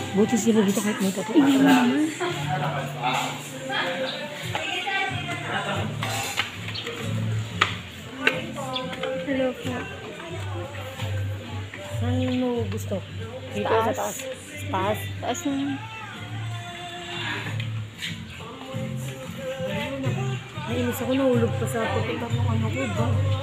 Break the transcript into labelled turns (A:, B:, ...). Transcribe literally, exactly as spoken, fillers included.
A: Buti sila dito kahit may totoo.
B: Hello po.
A: Saan mo gusto? Dito
B: Taas.
A: sa taas. Taas?
B: Taas na.
A: Nainis ako, nahulog pa sa puti. Ano ko ba?